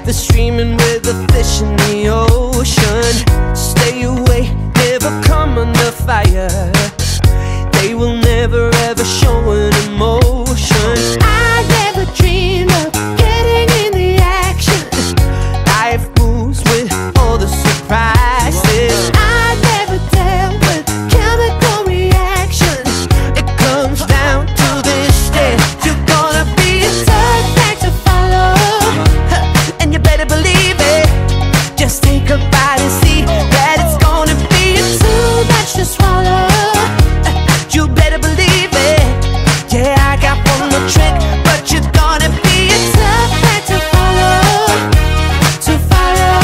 They're streaming with the fish in the ocean. Stay away, never come under fire. They will never ever show an emotion. I never dreamed of getting in the action. Life moves with all the surprises. I never dealt with chemical reactions. It comes down to this stage. You're gonna be It's a fact to follow. and you better believe it. Just think about it, see that it's gonna be Too much to swallow. you better believe it. Yeah, I got one more trick, but you're gonna be It's a fact to follow. To follow.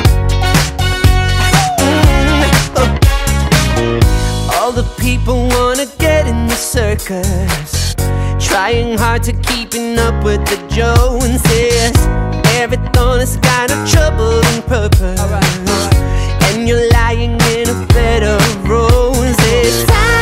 All the people wanna get in the circus, trying hard to keeping up with the Joneses. Everything is kind of trouble and purpose, and you're lying in a bed of roses. Time